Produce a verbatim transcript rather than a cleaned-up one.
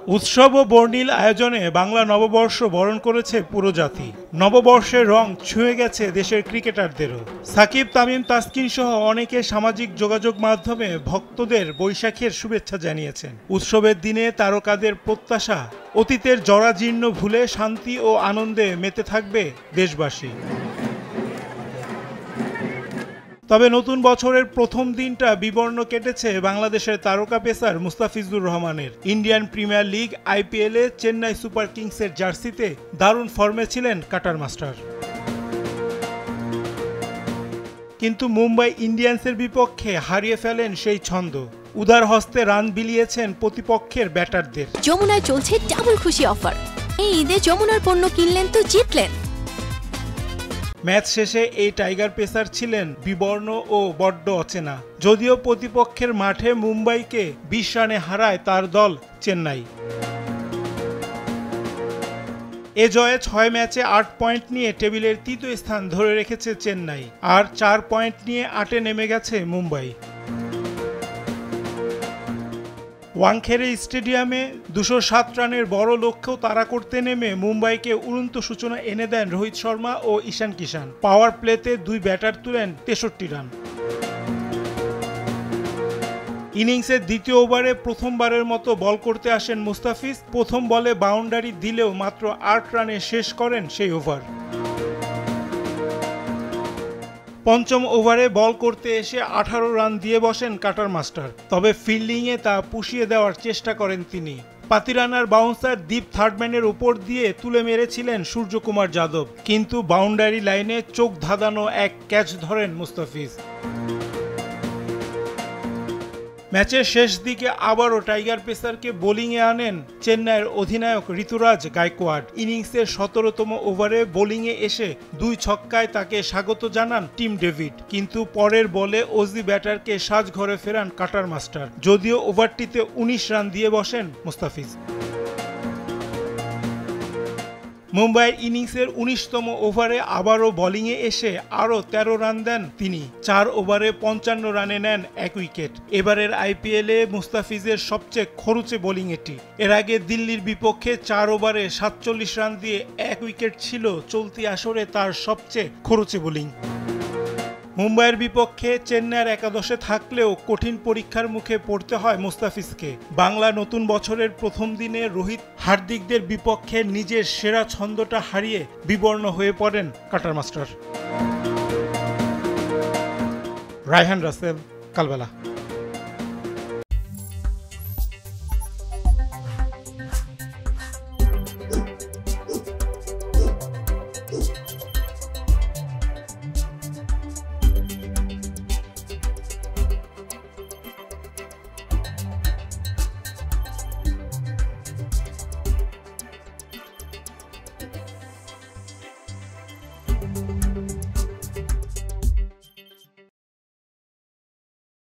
উৎসব ও বর্ণিল আয়োজনে বাংলা নববর্ষ বরণ করেছে পুরো জাতি। নববর্ষের রং ছুঁয়ে গেছে দেশের ক্রিকেটারদেরও। সাকিব, তামিম, তাসকিন সহ অনেকে সামাজিক যোগাযোগ মাধ্যমে ভক্তদের বৈশাখের শুভেচ্ছা জানিয়েছেন। উৎসবের দিনে তারকাদের প্রত্যাশা, অতীতের জরাজীর্ণ ভুলে শান্তি ও আনন্দে মেতে থাকবে দেশবাসী। তবে নতুন বছরের প্রথম দিনটা বিবর্ণ কেটেছে বাংলাদেশের তারকা পেসার মুস্তাফিজুর রহমানের। ইন্ডিয়ান প্রিমিয়ার লিগ আইপিএলে চেন্নাই সুপার কিংসের জার্সিতে দারুণ ফর্মে ছিলেন কাটার মাস্টার। কিন্তু মুম্বাই ইন্ডিয়ান্সের বিপক্ষে হারিয়ে ফেলেন সেই ছন্দ। উদার হস্তে রান বিলিয়েছেন প্রতিপক্ষের ব্যাটারদের। যমুনায় চলছে ডাবল খুশি অফার। এই ঈদে যমুনার পণ্য কিনলেন তো জিতলেন। ম্যাচ শেষে এই টাইগার পেসার ছিলেন বিবর্ণ ও বড্ড অচেনা। যদিও প্রতিপক্ষের মাঠে মুম্বাইকে বিশ রানে হারায় তার দল চেন্নাই। এ জয়ে ছয় ম্যাচে আট পয়েন্ট নিয়ে টেবিলের তৃতীয় স্থান ধরে রেখেছে চেন্নাই, আর চার পয়েন্ট নিয়ে আটে নেমে গেছে মুম্বাই। ওয়াংখেড়ে স্টেডিয়ামে দুশো সাত রানের বড় লক্ষ্য তাড়া করতে নেমে মুম্বাইকে উড়ন্ত সূচনা এনে দেন রোহিত শর্মা ও ঈশান কিষান। পাওয়ার প্লেতে দুই ব্যাটার তুলেন তেষট্টি রান। ইনিংসের দ্বিতীয় ওভারে প্রথমবারের মতো বল করতে আসেন মুস্তাফিজ। প্রথম বলে বাউন্ডারি দিলেও মাত্র আট রানে শেষ করেন সেই ওভার। পঞ্চম ওভারে বল করতে এসে আঠারো রান দিয়ে বসেন কাটার মাস্টার। তবে ফিল্ডিংয়ে তা পুষিয়ে দেওয়ার চেষ্টা করেন তিনি। পাতিরানার বাউন্সার দীপ থার্ডম্যানের উপর দিয়ে তুলে মেরেছিলেন সূর্যকুমার যাদব, কিন্তু বাউন্ডারি লাইনে চোখ ধাঁধানো এক ক্যাচ ধরেন মুস্তাফিজ। ম্যাচের শেষ দিকে আবারও টাইগার পেসারকে বোলিংয়ে আনেন চেন্নাইয়ের অধিনায়ক ঋতুরাজ গায়কোয়াড়। ইনিংসের সতেরোতম ওভারে বোলিংয়ে এসে দুই ছক্কায় তাকে স্বাগত জানান টিম ডেভিড, কিন্তু পরের বলে অজি ব্যাটারকে সাজঘরে ফেরান কাটার মাস্টার। যদিও ওভারটিতে উনিশ রান দিয়ে বসেন মুস্তাফিজ। মুম্বাইয়ের ইনিংসের উনিশতম ওভারে আবারও বোলিংয়ে এসে আরও তেরো রান দেন তিনি। চার ওভারে পঞ্চান্ন রানে নেন এক উইকেট। এবারের আইপিএলে মুস্তাফিজের সবচেয়ে খরুচে বোলিং এটি। এর আগে দিল্লির বিপক্ষে চার ওভারে সাতচল্লিশ রান দিয়ে এক উইকেট ছিল চলতি আসরে তার সবচেয়ে খরুচে বোলিং। মুম্বাইয়ের বিপক্ষে চেন্নাইয়ের একাদশে থাকলেও কঠিন পরীক্ষার মুখে পড়তে হয় মুস্তাফিজকে। বাংলা নতুন বছরের প্রথম দিনে রোহিত, হার্দিকদের বিপক্ষে নিজের সেরা ছন্দটা হারিয়ে বিবর্ণ হয়ে পড়েন কাটার মাস্টার। রায়হান রাসেল, কালবেলা।